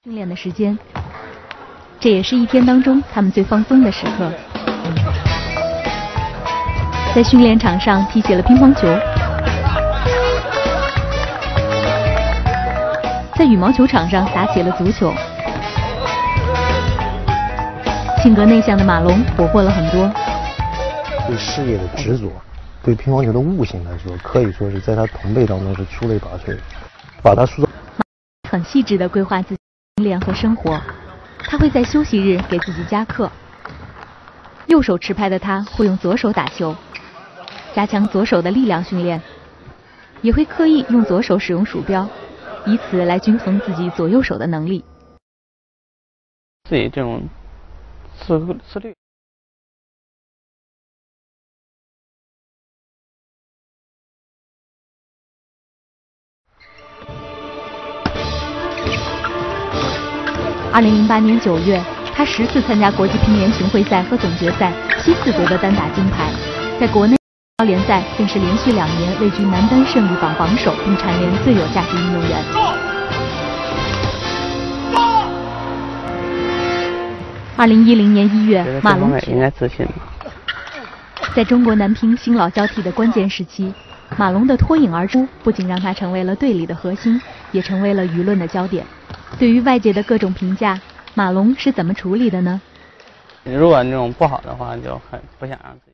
训练的时间，这也是一天当中他们最放松的时刻。在训练场上踢起了乒乓球，在羽毛球场上打起了足球。性格内向的马龙活泼了很多。 对事业的执着，对乒乓球的悟性来说，可以说是在他同辈当中是出类拔萃，把他塑造。 很细致地规划自己训练和生活，他会在休息日给自己加课。右手持拍的他会用左手打球，加强左手的力量训练，也会刻意用左手使用鼠标，以此来均衡自己左右手的能力。 自己这种自律。 2008年9月，他10次参加国际乒联巡回赛和总决赛，7次夺得单打金牌。在国内联赛更是连续2年位居男单胜率榜榜首，并蝉联最有价值运动员。2010年1月，马龙应该自信。 在中国男乒新老交替的关键时期，马龙的脱颖而出不仅让他成为了队里的核心，也成为了舆论的焦点。对于外界的各种评价，马龙是怎么处理的呢？ 如果那种不好的话，就很不想让自己。